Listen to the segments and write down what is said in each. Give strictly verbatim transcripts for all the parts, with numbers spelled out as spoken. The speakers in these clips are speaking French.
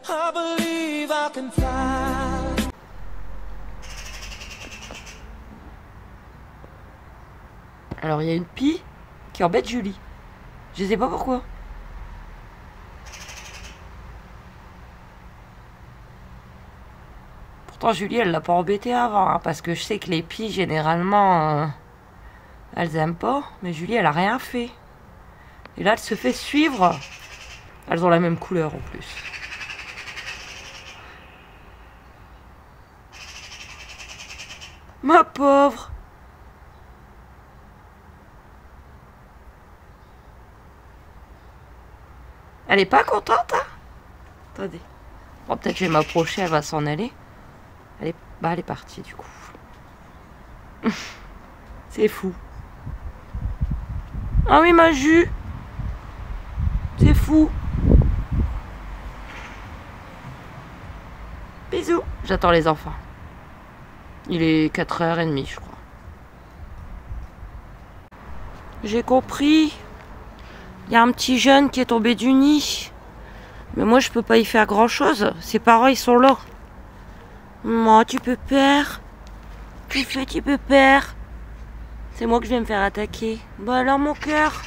I believe I can fly. Alors il y a une pie qui embête Julie. Je sais pas pourquoi. Pourtant Julie elle l'a pas embêtée avant, hein, parce que je sais que les pies généralement euh, elles aiment pas, mais Julie elle a rien fait. Et là elle se fait suivre. Elles ont la même couleur en plus. Ma pauvre. Elle est pas contente, hein? Attendez. Bon, peut-être je vais m'approcher, elle va s'en aller. Elle est... Bah, elle est partie, du coup. C'est fou. Ah oui, ma jus. C'est fou. Bisous. J'attends les enfants. Il est quatre heures trente, je crois. J'ai compris. Il y a un petit jeune qui est tombé du nid. Mais moi, je peux pas y faire grand-chose. Ses parents, ils sont là. Moi, tu peux perdre. Tu fais, tu peux perdre. C'est moi que je vais me faire attaquer. Bah alors, mon cœur.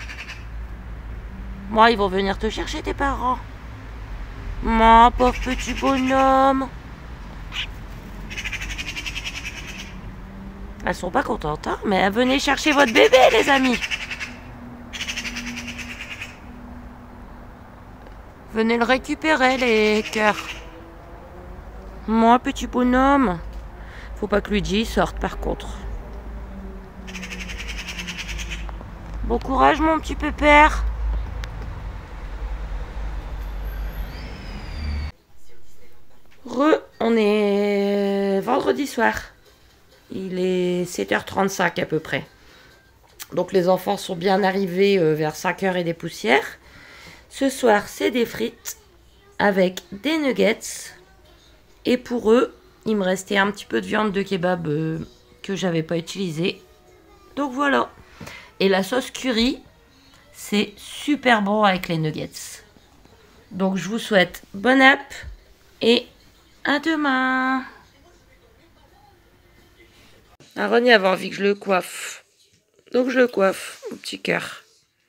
Moi, ils vont venir te chercher, tes parents. Mon pauvre petit bonhomme. Elles sont pas contentes, hein, mais venez chercher votre bébé, les amis. Venez le récupérer, les cœurs. Moi, petit bonhomme. Faut pas que Luigi sorte, par contre. Bon courage, mon petit pépère. Re, on est vendredi soir. Il est sept heures trente-cinq à peu près. Donc les enfants sont bien arrivés vers cinq heures et des poussières. Ce soir, c'est des frites avec des nuggets. Et pour eux, il me restait un petit peu de viande de kebab euh, que j'avais pas utilisée. Donc voilà. Et la sauce curry, c'est super bon avec les nuggets. Donc je vous souhaite bon app et à demain. Aaron avait envie que je le coiffe. Donc je le coiffe, mon petit cœur.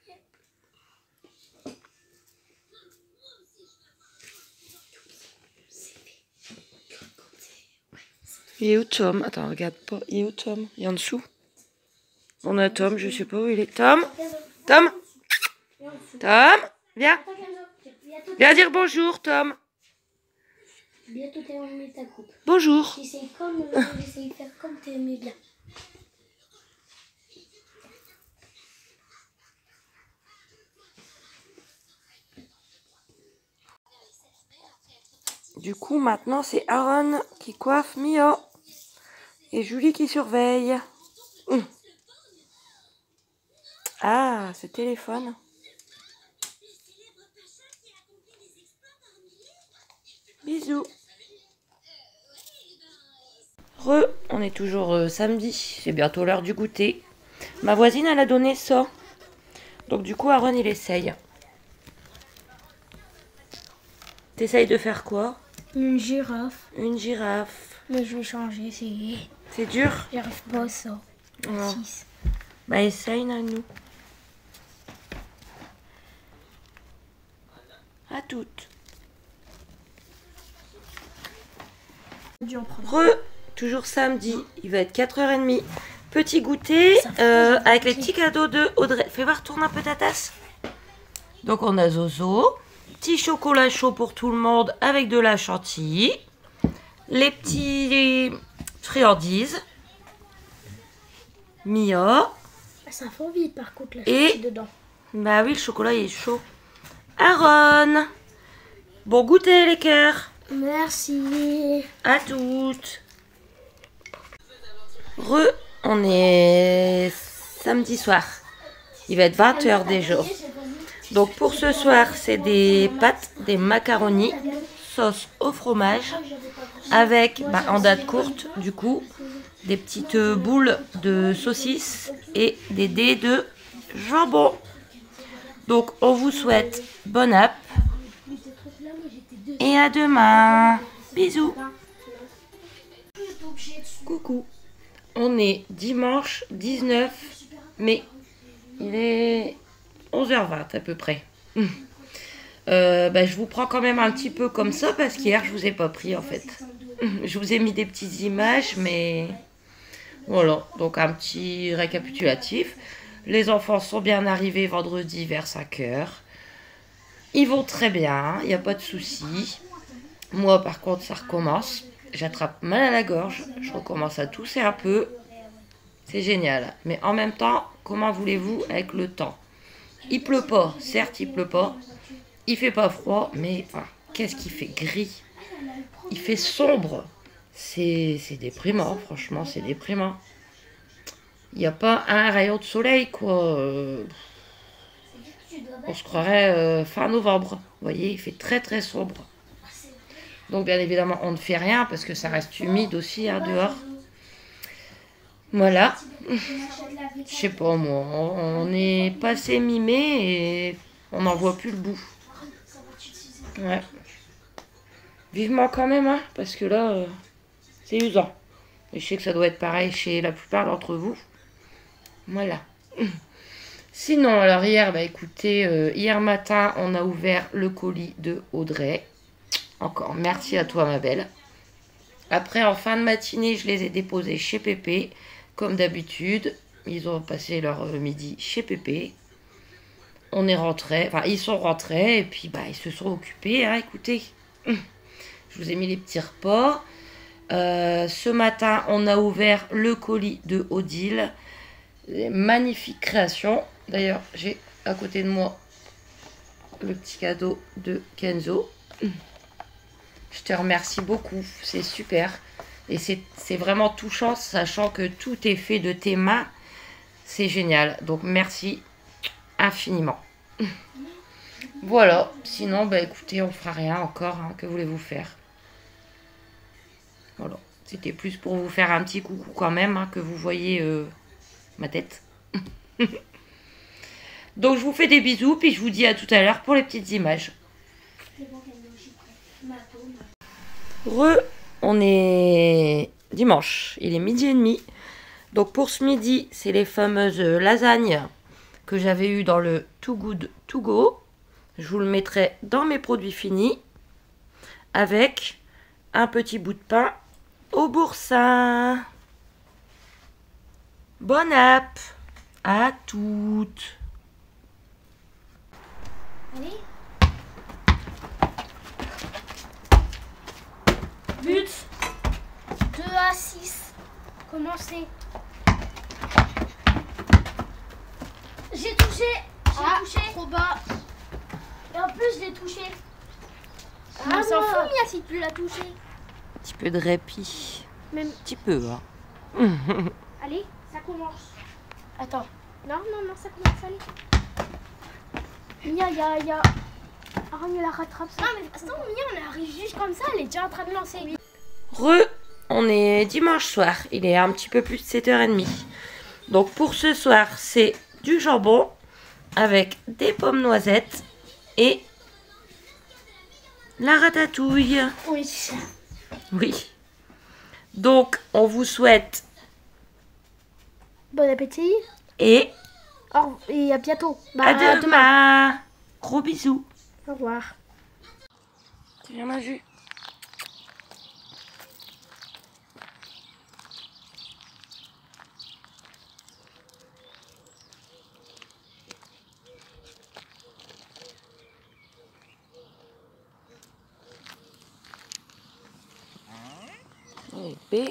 Il est où Tom? Attends, regarde pas. Il est où Tom? Il est en dessous. On a Tom, je sais pas où il est. Tom? Tom? Tom? Viens. Viens dire bonjour, Tom. Bientôt terminer ta coupe. Bonjour. J'essaye comme, euh, j'essaye de faire comme tu aimais bien. Du coup, maintenant, c'est Aaron qui coiffe Mio. Et Julie qui surveille. Hum. Ah, ce téléphone. Bisous. Re, on est toujours euh, samedi. C'est bientôt l'heure du goûter. Ma voisine, elle a donné ça. Donc du coup, Aaron, il essaye. T'essayes de faire quoi? Une girafe. Une girafe. Mais je vais changer, c'est... C'est dur? J'arrive pas à ça. Non. six. Bah essaye, Nanou. À toutes. Re, toujours samedi, il va être quatre heures trente. Petit goûter euh, avec les petits cadeaux de Audrey. Fais voir, tourne un peu ta tasse. Donc on a Zozo. Petit chocolat chaud pour tout le monde avec de la chantilly. Les petits friandises. Mia. Ça fond vite par contre la Et- chantilly dedans. Bah oui, le chocolat il est chaud. Aaron. Bon goûter les cœurs. Merci. À toutes. Re, on est samedi soir. Il va être vingt heures déjà. Donc pour ce soir, c'est des pâtes, des macaronis, sauce au fromage, avec, bah, en date courte, du coup, des petites boules de saucisses et des dés de jambon. Donc on vous souhaite bon app Et à demain. Bisous. Coucou. On est dimanche dix-neuf mai. Il est onze heures vingt à peu près. Euh, bah, je vous prends quand même un petit peu comme ça parce qu'hier je vous ai pas pris en fait. Je vous ai mis des petites images, mais voilà, donc un petit récapitulatif. Les enfants sont bien arrivés vendredi vers cinq heures. Ils vont très bien, il n'y a pas de souci. Moi par contre ça recommence. J'attrape mal à la gorge, je recommence à tousser un peu. C'est génial. Mais en même temps, comment voulez-vous avec le temps? Il pleut pas, certes il pleut pas. Il fait pas froid, mais enfin, qu'est-ce qu'il fait gris? Il fait sombre. C'est déprimant, franchement, c'est déprimant. Il n'y a pas un rayon de soleil, quoi. Euh, on se croirait euh, fin novembre. Vous voyez, il fait très très sombre. Donc, bien évidemment, on ne fait rien parce que ça reste humide aussi, hein, dehors. Voilà. Je sais pas, moi. On est passé mi-mai et on n'en voit plus le bout. Ouais. Vivement quand même, hein, parce que là, euh, c'est usant. Et je sais que ça doit être pareil chez la plupart d'entre vous. Voilà. Sinon, alors hier, bah écoutez, euh, hier matin, on a ouvert le colis de Audrey. Encore merci à toi, ma belle. Après, en fin de matinée, je les ai déposés chez Pépé, comme d'habitude. Ils ont passé leur euh, midi chez Pépé. On est rentrés, enfin ils sont rentrés et puis bah ils se sont occupés, hein, écoutez. Je vous ai mis les petits repas. Euh, ce matin, on a ouvert le colis de Odile. Magnifique création. D'ailleurs, j'ai à côté de moi le petit cadeau de Kenzo. Je te remercie beaucoup, c'est super. Et c'est vraiment touchant, sachant que tout est fait de tes mains. C'est génial. Donc merci infiniment. Voilà, sinon bah écoutez, on fera rien encore, hein, que voulez-vous faire? Voilà, c'était plus pour vous faire un petit coucou quand même, hein, que vous voyez euh, ma tête. Donc je vous fais des bisous, puis je vous dis à tout à l'heure pour les petites images. Re, on est dimanche, il est midi et demi. Donc pour ce midi, c'est les fameuses lasagnes que j'avais eu dans le Too Good To Go. Je vous le mettrai dans mes produits finis avec un petit bout de pain au boursin. Bon app à toutes. Allez. But deux à six. Commencez. J'ai touché. J'ai Ah, touché. trop bas. Et en plus, j'ai touché. Ah, on s'en moi. fout, Mia, si tu l'as touché. Un petit peu de répit. Même. Un petit peu, hein. Allez, ça commence. Attends. Non, non, non, ça commence. Allez. Mia, il y a. Y a... Ah, Mia la rattrape ça. Non, mais attends, Mia, on arrive juste comme ça. Elle est déjà en train de lancer. Re, on est dimanche soir. Il est un petit peu plus de sept heures trente. Donc pour ce soir, c'est du jambon avec des pommes noisettes et la ratatouille. Oui. Oui. Donc on vous souhaite Bon appétit. et Au- Et à bientôt. Bah, à demain. Gros bisous. Au revoir. Tu viens ma vue. Et B.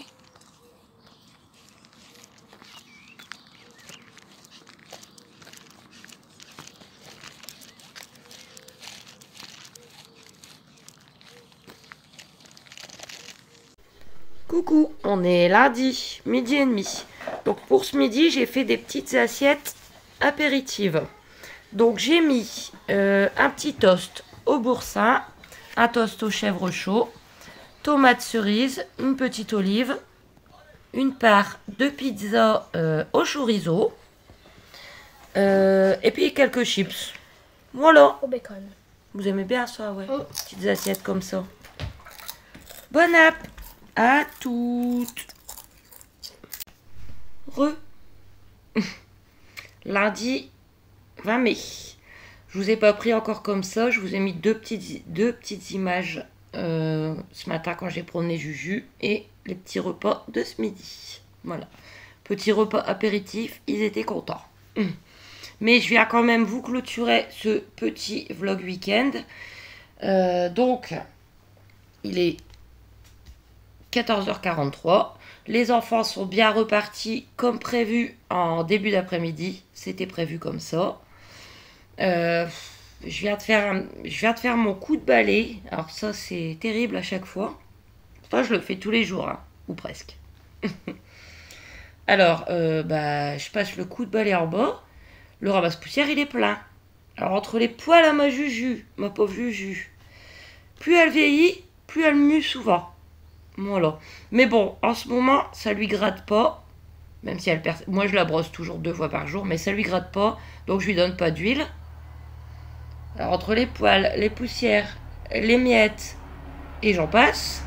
Coucou, on est lundi, midi et demi. Donc pour ce midi, j'ai fait des petites assiettes apéritives. Donc j'ai mis euh, un petit toast au boursin, un toast au chèvre chaud, tomates cerises, une petite olive, une part de pizza euh, au chorizo, euh, et puis quelques chips. Voilà. Au bacon. Vous aimez bien ça, ouais. Oh. Petites assiettes comme ça. Bon app à toutes. Re. Lundi vingt mai. Je vous ai pas pris encore comme ça. Je vous ai mis deux petites, deux petites images euh, ce matin quand j'ai promené Juju. Et les petits repas de ce midi. Voilà. Petit repas apéritif. Ils étaient contents. Mais je viens quand même vous clôturer ce petit vlog week-end. Euh, donc, il est quatorze heures quarante-trois. Les enfants sont bien repartis comme prévu en début d'après-midi. C'était prévu comme ça. Euh, je, viens de faire un, je viens de faire mon coup de balai. Alors ça, c'est terrible à chaque fois. Enfin, je le fais tous les jours, hein, ou presque. Alors, euh, bah, je passe le coup de balai en bas. Le ramasse-poussière, il est plein. Alors, entre les poils à ma Juju, ma pauvre Juju, plus elle vieillit, plus elle mue souvent. Voilà. Mais bon, en ce moment, ça lui gratte pas. Même si elle perd... Moi, je la brosse toujours deux fois par jour, mais ça lui gratte pas. Donc, je lui donne pas d'huile. Alors, entre les poils, les poussières, les miettes, et j'en passe,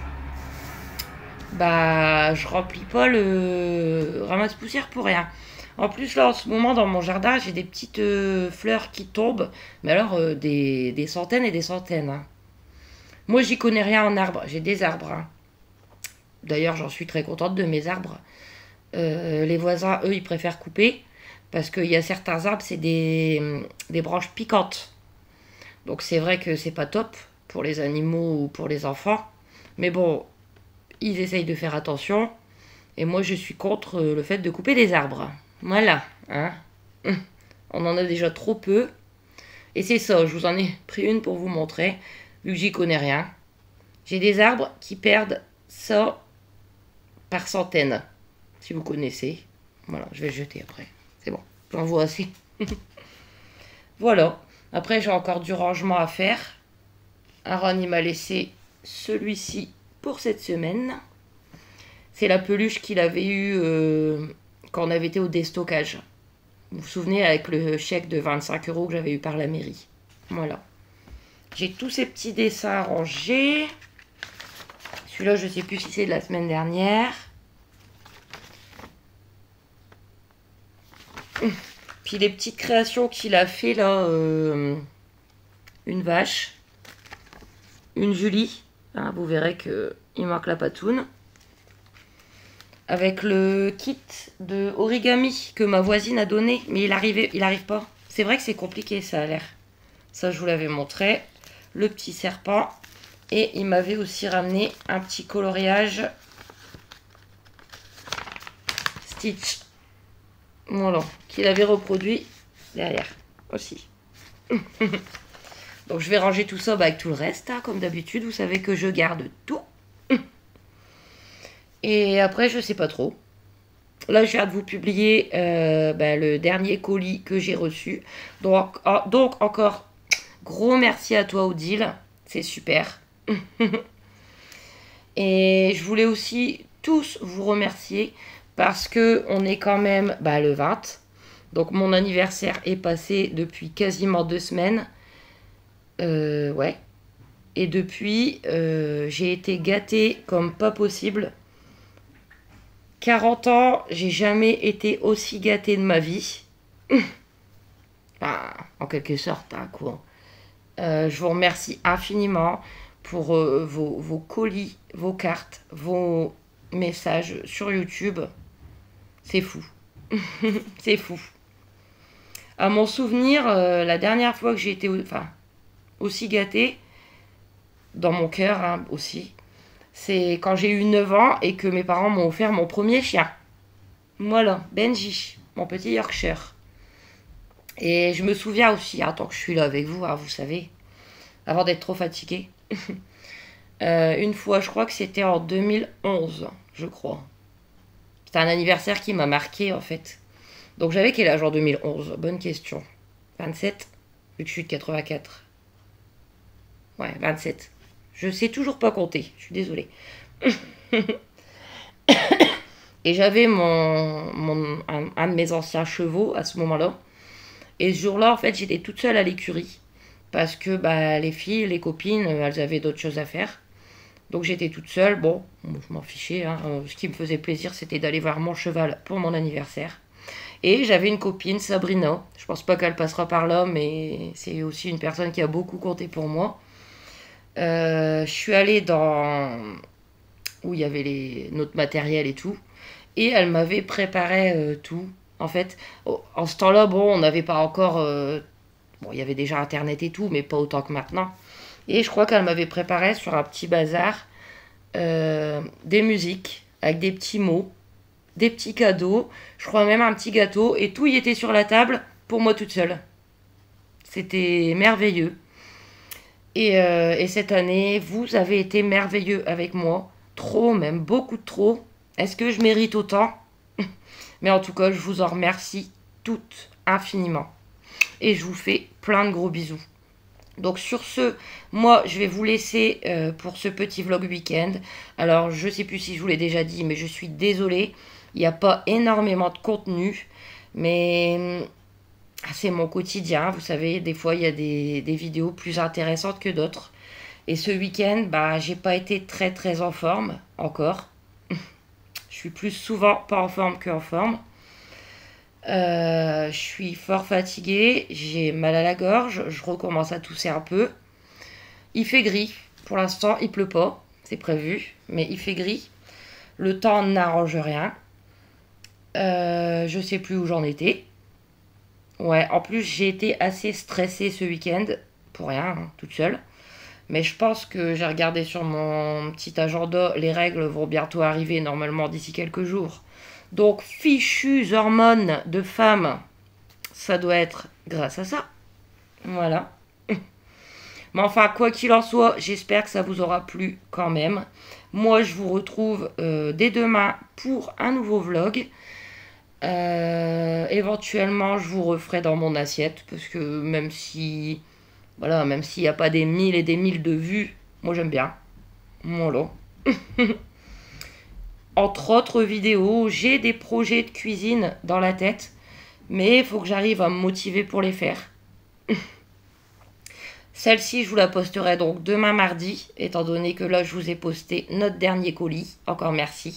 bah, je remplis pas le ramasse-poussière pour rien. En plus, là, en ce moment, dans mon jardin, j'ai des petites euh, fleurs qui tombent. Mais alors, euh, des, des centaines et des centaines. Hein. Moi, j'y connais rien en arbre. J'ai des arbres. Hein. D'ailleurs, j'en suis très contente de mes arbres. Euh, les voisins, eux, ils préfèrent couper. Parce qu'il y a certains arbres, c'est des, des branches piquantes. Donc, c'est vrai que c'est pas top pour les animaux ou pour les enfants. Mais bon, ils essayent de faire attention. Et moi, je suis contre le fait de couper des arbres. Voilà. Hein. On en a déjà trop peu. Et c'est ça, je vous en ai pris une pour vous montrer. Vu que j'y connais rien. J'ai des arbres qui perdent ça par centaines. Si vous connaissez. Voilà, je vais le jeter après. C'est bon, j'en vois assez. Voilà. Après, j'ai encore du rangement à faire. Aaron, il m'a laissé celui-ci pour cette semaine. C'est la peluche qu'il avait eue euh, quand on avait été au déstockage. Vous vous souvenez, avec le chèque de vingt-cinq euros que j'avais eu par la mairie. Voilà. J'ai tous ces petits dessins rangés. Celui-là, je ne sais plus si c'est de la semaine dernière. Puis les petites créations qu'il a fait là. Euh, une vache. Une Julie. Hein, vous verrez qu'il manque la patoune. Avec le kit de origami que ma voisine a donné. Mais il arrive, il arrive pas. C'est vrai que c'est compliqué, ça a l'air. Ça, je vous l'avais montré. Le petit serpent. Et il m'avait aussi ramené un petit coloriage Stitch. Voilà. Qu'il avait reproduit derrière aussi. Donc, je vais ranger tout ça bah, avec tout le reste. Hein, comme d'habitude, vous savez que je garde tout. Et après, je sais pas trop. Là, je viens de vous publier euh, bah, le dernier colis que j'ai reçu. Donc, oh, donc, encore, gros merci à toi, Odile. C'est super. Et je voulais aussi tous vous remercier parce que on est quand même bah, le vingt. Donc, mon anniversaire est passé depuis quasiment deux semaines. Euh, ouais. Et depuis, euh, j'ai été gâtée comme pas possible. quarante ans, j'ai jamais été aussi gâtée de ma vie. Ah, en quelque sorte, hein, quoi. Euh, je vous remercie infiniment pour euh, vos, vos colis, vos cartes, vos messages sur YouTube. C'est fou. C'est fou. À mon souvenir, euh, la dernière fois que j'ai été enfin, aussi gâtée, dans mon cœur hein, aussi, c'est quand j'ai eu neuf ans et que mes parents m'ont offert mon premier chien. Voilà, Benji, mon petit Yorkshire. Et je me souviens aussi, hein, tant que je suis là avec vous, hein, vous savez, avant d'être trop fatiguée. euh, une fois, je crois que c'était en deux mille onze, je crois. C'était un anniversaire qui m'a marqué, en fait. Donc j'avais quel âge en deux mille onze? Bonne question. vingt-sept, vu que je suis de quatre-vingt-quatre. Ouais, vingt-sept. Je sais toujours pas compter, je suis désolée. Et j'avais mon, mon un, un de mes anciens chevaux à ce moment-là. Et ce jour-là, en fait, j'étais toute seule à l'écurie. parce que bah, les filles, les copines, elles avaient d'autres choses à faire. Donc j'étais toute seule. Bon, je m'en fichais. Hein. Ce qui me faisait plaisir, c'était d'aller voir mon cheval pour mon anniversaire. Et j'avais une copine, Sabrina. Je pense pas qu'elle passera par là, mais c'est aussi une personne qui a beaucoup compté pour moi. Euh, je suis allée dans... où il y avait les... notre matériel et tout. Et elle m'avait préparé euh, tout. En fait, en ce temps-là, bon, on n'avait pas encore... Euh... Bon, il y avait déjà Internet et tout, mais pas autant que maintenant. Et je crois qu'elle m'avait préparé sur un petit bazar euh, des musiques avec des petits mots, des petits cadeaux. Je crois même un petit gâteau. Et tout y était sur la table pour moi toute seule. C'était merveilleux. Et, euh, et cette année, vous avez été merveilleux avec moi. Trop, même beaucoup trop. Est-ce que je mérite autant? Mais en tout cas, je vous en remercie toutes infiniment. Et je vous fais plein de gros bisous. Donc sur ce, moi je vais vous laisser euh, pour ce petit vlog week-end. Alors je sais plus si je vous l'ai déjà dit, mais je suis désolée. Il n'y a pas énormément de contenu. Mais ah, c'est mon quotidien. Vous savez, des fois il y a des, des vidéos plus intéressantes que d'autres. Et ce week-end, bah, j'ai pas été très très en forme encore. Je suis plus souvent pas en forme qu'en forme. Euh, je suis fort fatiguée, j'ai mal à la gorge, je recommence à tousser un peu. Il fait gris, pour l'instant il pleut pas, c'est prévu, mais il fait gris. Le temps n'arrange rien. Euh, je sais plus où j'en étais. Ouais, en plus j'ai été assez stressée ce week-end, pour rien, hein, toute seule. Mais je pense que j'ai regardé sur mon petit agenda, les règles vont bientôt arriver normalement d'ici quelques jours. Donc, fichues hormones de femme, ça doit être grâce à ça. Voilà. Mais enfin, quoi qu'il en soit, j'espère que ça vous aura plu quand même. Moi, je vous retrouve euh, dès demain pour un nouveau vlog. Euh, éventuellement, je vous referai dans mon assiette. Parce que même si... Voilà, même s'il n'y a pas des mille et des mille de vues, moi j'aime bien. Voilà. Entre autres vidéos, j'ai des projets de cuisine dans la tête, mais il faut que j'arrive à me motiver pour les faire. Celle-ci, je vous la posterai donc demain mardi, étant donné que là, je vous ai posté notre dernier colis. Encore merci.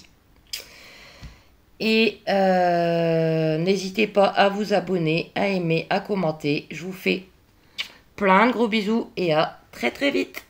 Et euh, n'hésitez pas à vous abonner, à aimer, à commenter. Je vous fais plein de gros bisous et à très très vite.